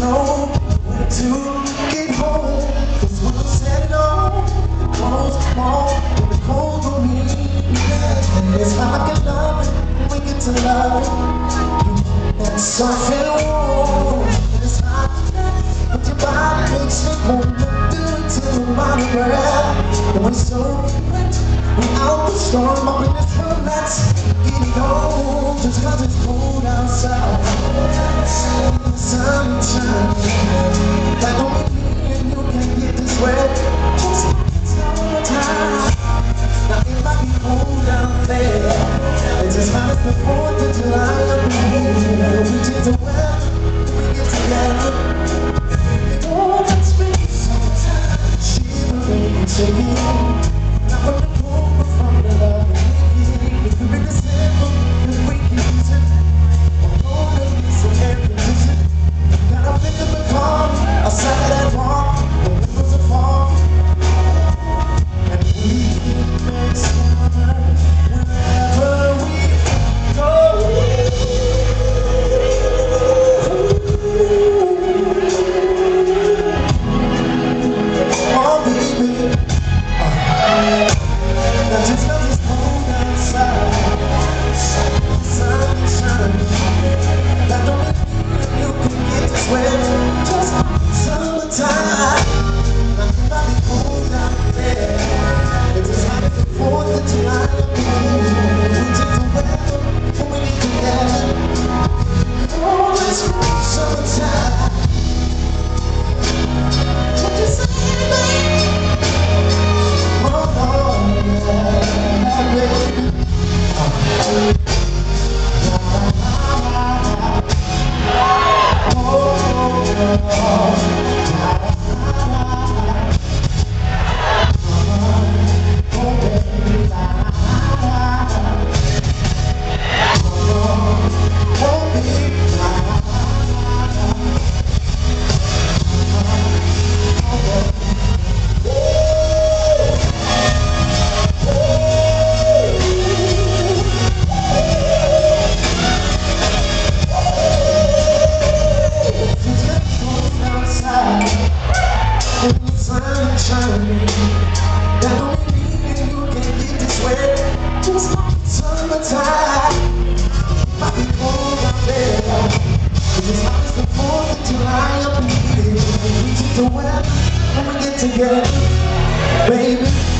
know where to get home. Cause when I'm said no, the clothes come on, and the cold on me. It's like a love when we get to love. And something warm, it's hot. But your body makes me want to do it till the bottom breath. And we're so wet, we're out the storm, up in this room, let's get it on. Just cause it's cold outside, in the sunshine, that don't mean me and you can get this wet. Just like it's summertime. Now it might be cold out there, it's as hot as the 4th of July up in here. We change the weather, we get together. Oh, let's make it summertime. Shivering and shaking, now we're the cold from the love and if we're in December, then we can use it. Oh, let's get some air conditioning. Gotta pick up a car outside that park, the windows are fog. And we make summer wherever we go. Oh, baby, now just cause it's cold outside, sunshine, that don't mean you can get this wet. Just summertime. Now it might be cold out there, it's as hot as the 4th of July. We take the weather when we get together. Oh, let's make summertime. What you say, baby? Oh, yeah, baby. Sunshine, that don't mean you can get this wet. Just like summertime, might be cold out there, it's as hot as the 4th of July up in here. We take the weather when we get together, baby.